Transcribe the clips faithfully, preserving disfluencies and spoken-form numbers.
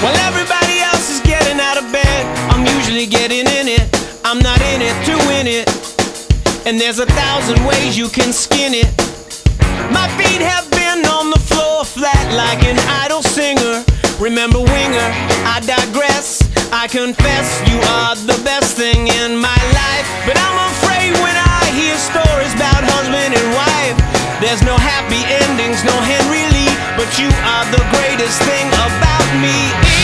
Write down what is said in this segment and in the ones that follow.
While everybody else is getting out of bed, I'm usually getting in it. I'm not in it to win it, and there's a thousand ways you can skin it. My feet have been on the floor flat like an idle singer. Remember Winger, I digress. I confess you are the best thing in my life, but I'm afraid when I hear stories about husband and wife, there's no happy endings, no Henry Lee, but you are the greatest thing about me.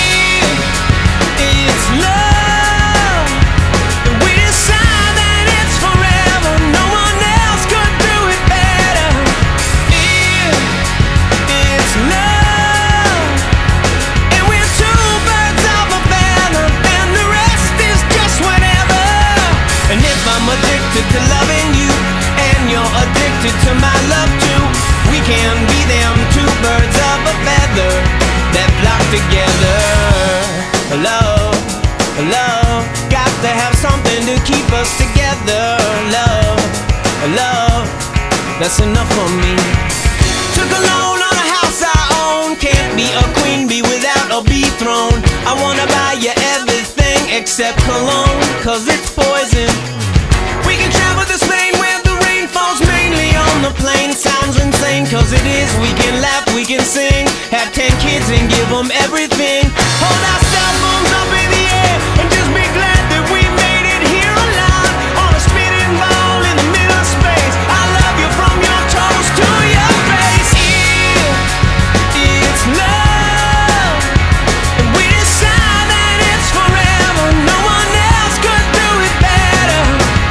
If it's love, then we decide that it's forever. No one else could do it better. If it's love, and we're two birds of a feather, then the rest is just whatever. And if I'm addicted to loving you, and you're addicted to my love too, we can be them two birds of a feather that flock together. Love, love, got to have something to keep us together. Love, love, that's enough for me. Took a loan on a house I own. Can't be a queen bee without a bee throne. I wanna buy you everything except cologne, cause it's poison. We can travel to Spain where the rain falls mainly on the plain. Sounds insane, cause it is. We can laugh, we can sing, have ten kids and give them everything. Hold our cell phones up in the air and just be glad that we made it here alive, on a spinning ball in the middle of space. I love you from your toes to your face. If it's love, and we decide that it's forever, no one else could do it better.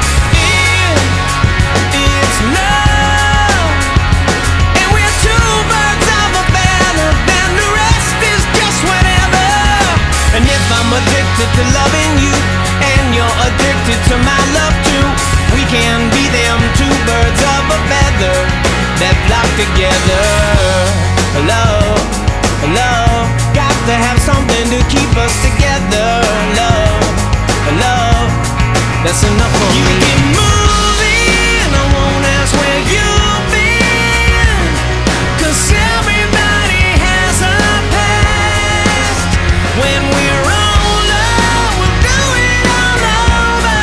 If it's love, and we're two birds of a feather, then the rest is just whatever. And if I'm addicted to loving you, and you're addicted to my love too, we can be them two birds of a feather that flock together. Love, love, got to have something to keep us together. Love, love, that's enough for me. You keep moving, I won't ask where you've been, cause everybody has a past. When we're older, we'll do it all over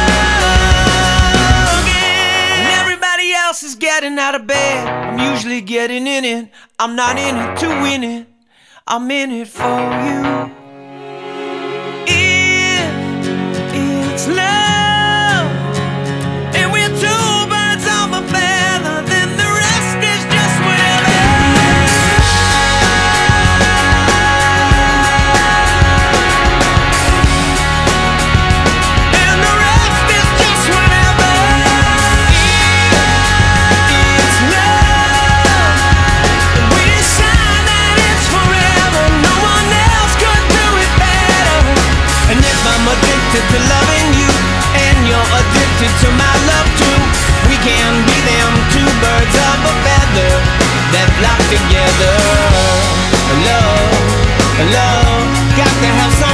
again. And everybody else is getting out of bed, I'm usually getting in it. I'm not in it to win it, I'm in it for you. If it's love, and we're two birds of a feather, then the rest is just whatever. And the rest is just whatever. If it's love, and we decide that it's forever, no one else could do it better. And if I'm addicted to loving you, and you're addicted to my love too, we can be them two birds of a feather that flock together. Love, love, got to have some